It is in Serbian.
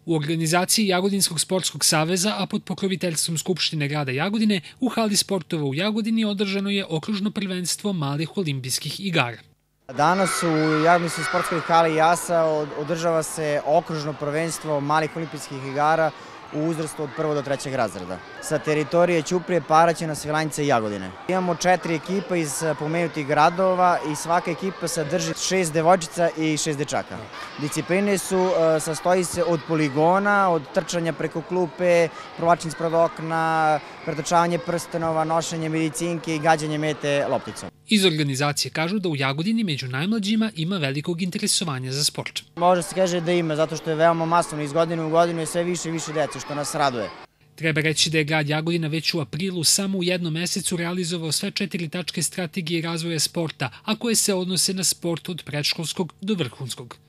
U organizaciji Jagodinskog sportskog saveza, a pod pokroviteljstvom Skupštine grada Jagodine, u hali sportova u Jagodini održano je okružno prvenstvo malih olimpijskih igara. Danas u Jagodinskoj sportskoj hali Jasa održava se okružno prvenstvo malih olimpijskih igara u uzrastu od 1. do 3. razreda. Sa teritorije Ćuprije, Paraćina, Svilajnca i Jagodine. Imamo 4 ekipa iz pomenutih gradova i svaka ekipa sadrži 6 devojčica i 6 dečaka. Discipline sastoji se od poligona, od trčanja preko klupe, provlačenja ispred okna, pretrčavanje prstenova, nošenje medicinke i gađanje mete lopticom. Iz organizacije kažu da u Jagodini među najmlađima ima velikog interesovanja za sport. Može se kaže da ima, zato što je veoma masovno. Iz godine u godinu je sve više i više dece, što nas raduje. Treba reći da je grad Jagodina već u aprilu samo u jednom mesecu realizovao sve 4 tačke strategije razvoja sporta, a koje se odnose na sport od predškolskog do vrhunskog.